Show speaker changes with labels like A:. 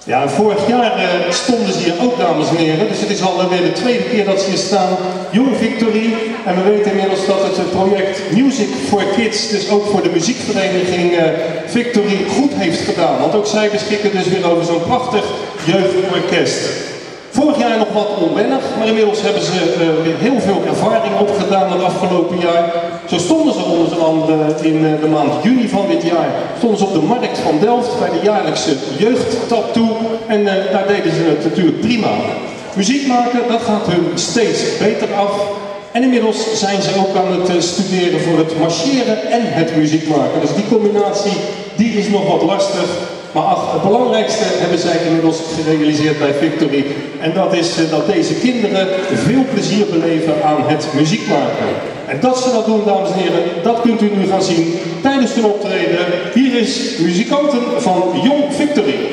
A: Ja, en vorig jaar stonden ze hier ook, dames en heren. Dus het is alweer de tweede keer dat ze hier staan. Young Victory. En we weten inmiddels dat het project Music for Kids, dus ook voor de muziekvereniging Victory, goed heeft gedaan. Want ook zij beschikken dus weer over zo'n prachtig jeugdorkest. Vorig jaar nog wat onwennig, maar inmiddels hebben ze weer heel veel ervaring opgedaan het afgelopen jaar. Zo stonden ze onder andere in de maand juni van dit jaar stonden ze op de markt van Delft bij de jaarlijkse jeugdtattoo. En daar deden ze het natuurlijk prima. Muziek maken, dat gaat hun steeds beter af. En inmiddels zijn ze ook aan het studeren voor het marcheren en het muziek maken. Dus die combinatie, die is nog wat lastig. Maar ach, het belangrijkste hebben zij inmiddels gerealiseerd bij Victory. En dat is dat deze kinderen veel plezier beleven aan het muziek maken. En dat ze dat doen, dames en heren, dat kunt u nu gaan zien tijdens hun optreden. Hier is muzikanten van Young Victory.